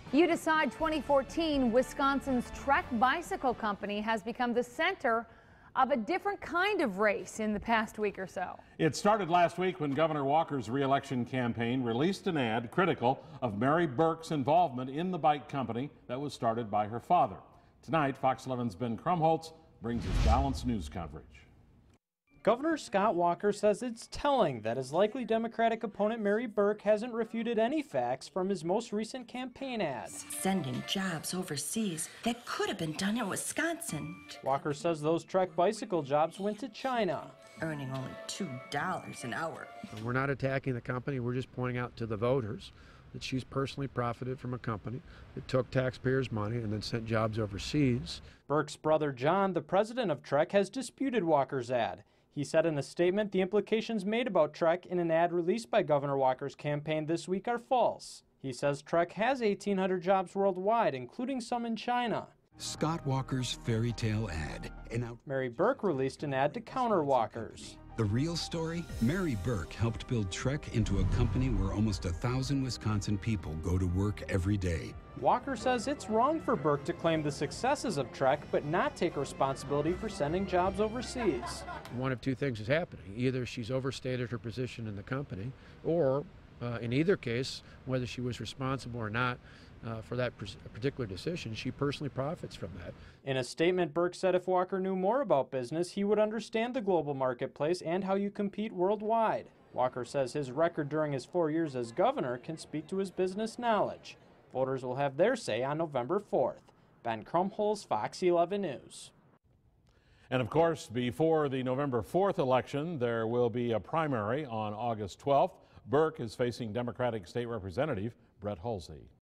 You Decide 2014, Wisconsin's Trek Bicycle Company has become the center of a different kind of race in the past week or so. It started last week when Governor Walker's re-election campaign released an ad critical of Mary Burke's involvement in the bike company that was started by her father. Tonight, Fox 11's Ben Krumholtz brings us balanced news coverage. Governor Scott Walker says it's telling that his likely Democratic opponent Mary Burke hasn't refuted any facts from his most recent campaign ad. Sending jobs overseas that could have been done in Wisconsin. Walker says those Trek bicycle jobs went to China. Earning only $2 an hour. We're not attacking the company, we're just pointing out to the voters that she's personally profited from a company that took taxpayers' money and then sent jobs overseas. Burke's brother John, the president of Trek, has disputed Walker's ad. He said in a statement the implications made about Trek in an ad released by Governor Walker's campaign this week are false. He says Trek has 1,800 jobs worldwide, including some in China. Scott Walker's fairy tale ad. Mary Burke released an ad to counter Walker's. The real story? Mary Burke helped build Trek into a company where almost 1,000 Wisconsin people go to work every day. Walker says it's wrong for Burke to claim the successes of Trek but not take responsibility for sending jobs overseas. One of two things is happening. Either she's overstated her position in the company, or in either case, whether she was responsible or not for that particular decision, she personally profits from that. In a statement, Burke said if Walker knew more about business, he would understand the global marketplace and how you compete worldwide. Walker says his record during his 4 years as governor can speak to his business knowledge. Voters will have their say on November 4th. Ben Krumholtz, Fox 11 News. And of course, before the November 4th election, there will be a primary on August 12th. Burke is facing Democratic State Representative Brett Hulsey.